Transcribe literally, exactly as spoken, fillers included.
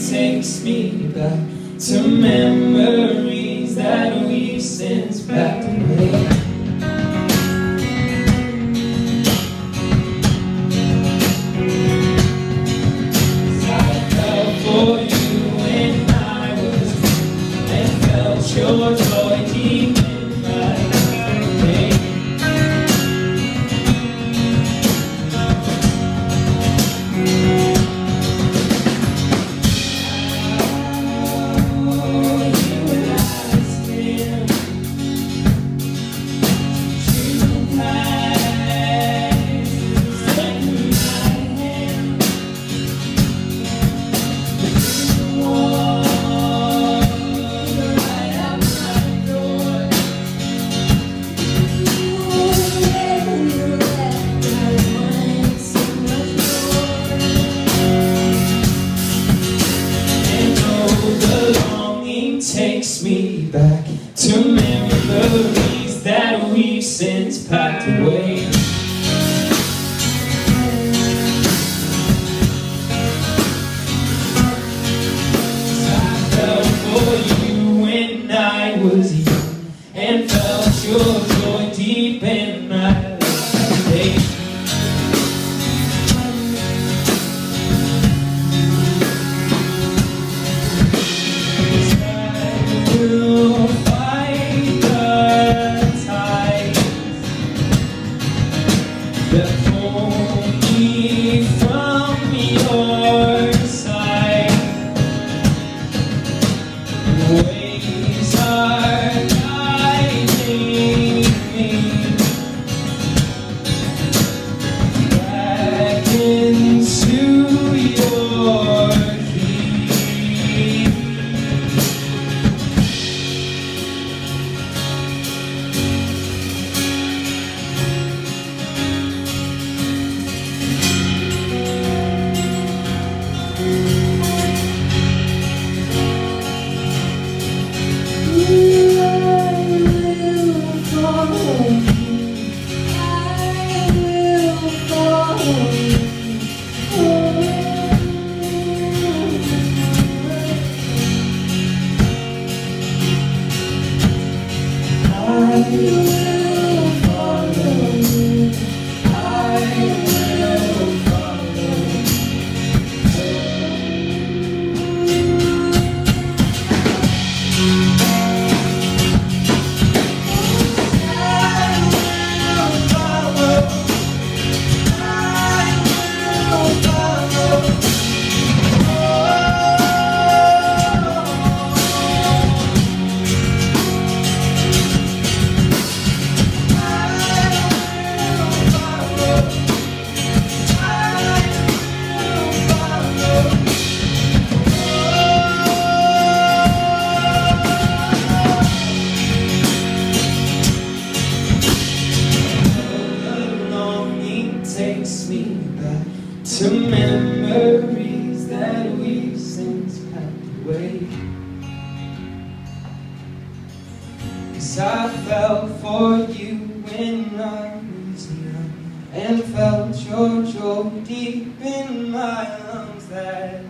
takes me back to memories that we've since packed away. Your joy deep in my veins. Oh, here I stand, choosing paths, taking my hand. The water takes me back to memories that we've since packed away. I fell for you when I was young and felt your joy deep in my life. We'll fight the tides that pull me from your side. Waves are guiding me back into your heat. I will follow you. I will follow takes me back to memories that we've since packed away. 'Cause I fell for you when I was young and felt your joy deep in my lungs. That